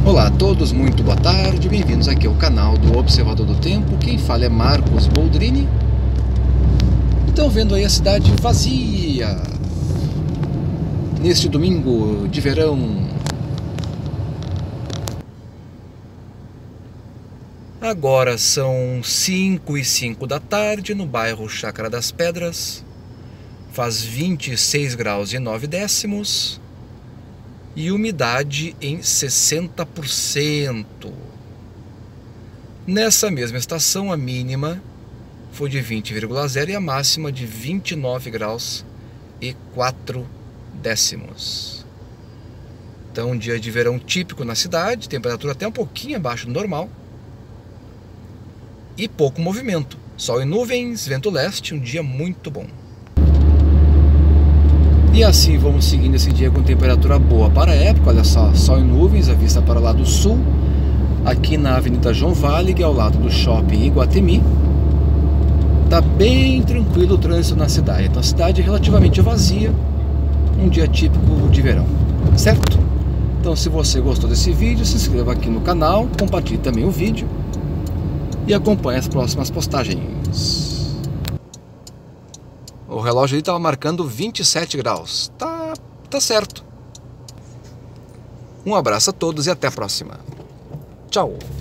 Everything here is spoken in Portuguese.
Olá a todos, muito boa tarde, bem-vindos aqui ao canal do Observador do Tempo. Quem fala é Marcos Boldrini. Estão vendo aí a cidade vazia neste domingo de verão. Agora são 5h05 da tarde no bairro Chácara das Pedras. Faz 26 graus e 9 décimos. E umidade em 60%. Nessa mesma estação, a mínima foi de 20,0 e a máxima de 29 graus e 4 décimos. Então, um dia de verão típico na cidade, temperatura até um pouquinho abaixo do normal. E pouco movimento, sol e nuvens, vento leste, um dia muito bom. E assim vamos seguindo esse dia com temperatura boa para a época. Olha só, sol e nuvens, a vista para lá do sul, aqui na Avenida João Valig, ao lado do Shopping Iguatemi. Tá bem tranquilo o trânsito na cidade. Então a cidade é relativamente vazia, um dia típico de verão, certo? Então se você gostou desse vídeo, se inscreva aqui no canal, compartilhe também o vídeo e acompanhe as próximas postagens. O relógio ali estava marcando 27 graus. Tá certo. Um abraço a todos e até a próxima. Tchau.